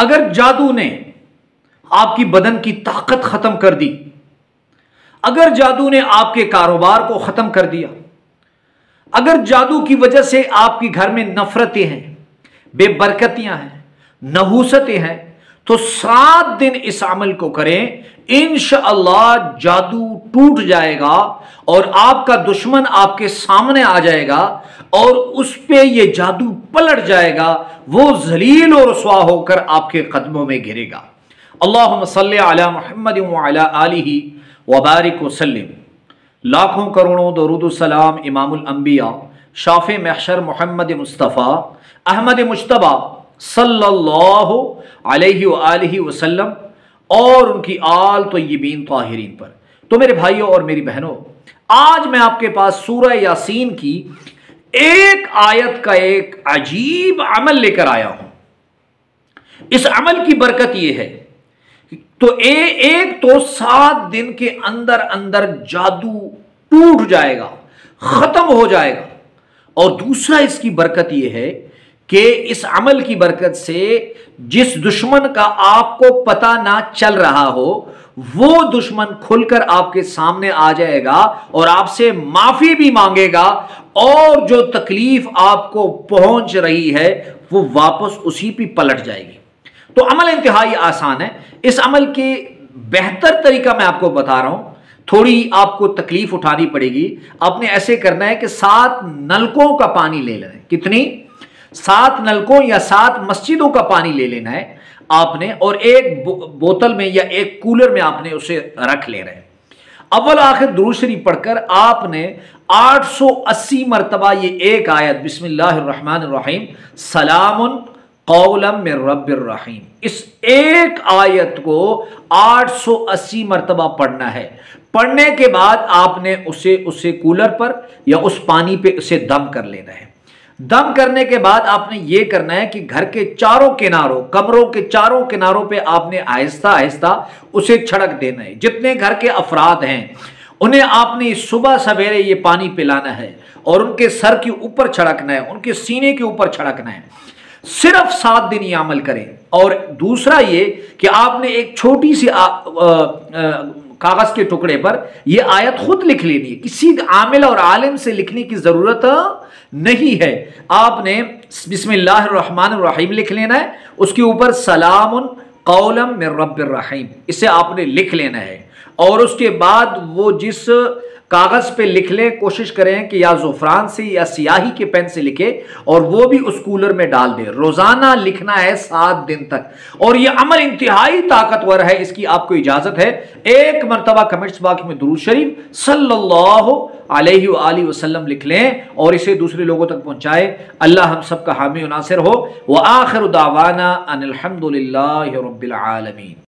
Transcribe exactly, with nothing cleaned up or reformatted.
अगर जादू ने आपकी बदन की ताकत खत्म कर दी, अगर जादू ने आपके कारोबार को खत्म कर दिया, अगर जादू की वजह से आपके घर में नफरतें हैं, बेबरकतियां हैं, नहूसतें हैं, तो सात दिन इस अमल को करें, इंशाअल्लाह जादू टूट जाएगा और आपका दुश्मन आपके सामने आ जाएगा और उस पे ये जादू पलट जाएगा, वो जलील और रुसवा होकर आपके कदमों में गिरेगा। अल्लाहुम्मा सल्ली अला मुहम्मद व अला आलिहि व बारिक व सल्लिम। लाखों करोड़ों दरूद सलाम इमामुल अंबिया शाफ़े महशर मोहम्मद मुस्तफ़ा अहमद मुज्तबा सल्लल्लाहु अलैहि व आलिहि वसल्लम और उनकी आल तय्यबीन ताहिरीन पर। तो मेरे भाइयों और मेरी बहनों, आज मैं आपके पास सूरह यासीन की एक आयत का एक अजीब अमल लेकर आया हूं। इस अमल की बरकत यह है तो ए, एक तो सात दिन के अंदर अंदर जादू टूट जाएगा, खत्म हो जाएगा, और दूसरा इसकी बरकत यह है कि इस अमल की बरकत से जिस दुश्मन का आपको पता ना चल रहा हो वो दुश्मन खुलकर आपके सामने आ जाएगा और आपसे माफी भी मांगेगा, और जो तकलीफ आपको पहुंच रही है वो वापस उसी पे पलट जाएगी। तो अमल इंतहाई आसान है। इस अमल के बेहतर तरीका मैं आपको बता रहा हूं, थोड़ी आपको तकलीफ उठानी पड़ेगी। आपने ऐसे करना है कि सात नलकों का पानी ले लेना है। कितनी? सात नलकों या सात मस्जिदों का पानी ले लेना है आपने, और एक बो, बोतल में या एक कूलर में आपने उसे रख लेना है। अव्वल आखिर दुरूद शरीफ पढ़कर आपने आठ सौ अस्सी मरतबा ये एक आयत बिस्मिल्लाहिर्रहमानिर्रहीम सलामुन कौलम मिर रब्बिर रहीम, इस एक आयत को आठ सौ अस्सी मरतबा पढ़ना है। पढ़ने के बाद आपने उसे उसे कूलर पर या उस पानी पे उसे दम कर लेना है। दम करने के बाद आपने ये करना है कि घर के चारों किनारों, कमरों के चारों किनारों पे आपने आहिस्ता आहिस्ता उसे छिड़क देना है। जितने घर के अफराद हैं उन्हें आपने सुबह सवेरे ये पानी पिलाना है और उनके सर के ऊपर छिड़कना है, उनके सीने के ऊपर छिड़कना है। सिर्फ सात दिन ये अमल करें। और दूसरा ये कि आपने एक छोटी सी कागज के टुकड़े पर यह आयत खुद लिख लेनी है, किसी आमिल और आलिम से लिखने की जरूरत नहीं है। आपने बिस्मिल्लाहिर्रहमानिर्रहीम लिख लेना है, उसके ऊपर सलामुन कौलम मिर रब्बिर रहीम इसे आपने लिख लेना है, और उसके बाद वो जिस कागज पे लिख ले कोशिश करें कि या ज़ुफ़रान से या स्याही के पेन से लिखे और वो भी उस कूलर में डाल दे। रोजाना लिखना है सात दिन तक, और ये अमल इंतहाई ताकतवर है, इसकी आपको इजाजत है। एक मरतबा कमेंट्स बॉक्स में दुरूद शरीफ सल्लल्लाहु अलैहि व आलिहि वसल्लम लिख लें और इसे दूसरे लोगों तक पहुंचाए। अल्लाह हम सब का हामी और नासिर हो। व आखिर दावाना अनिल हम्दुलिल्लाहि रब्बिल आलमीन।